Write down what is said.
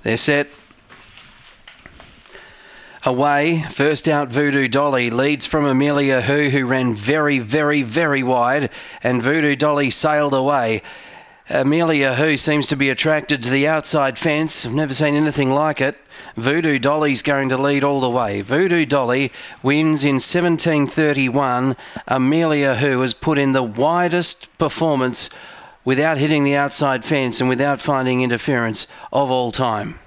They're set. Away, first out Voodoo Dolly, leads from Amelia who ran very, very, very wide, and Voodoo Dolly sailed away. Amelia who seems to be attracted to the outside fence. I've never seen anything like it. Voodoo Dolly's going to lead all the way. Voodoo Dolly wins in 17:31. Amelia who has put in the widest performance without hitting the outside fence and without finding interference of all time.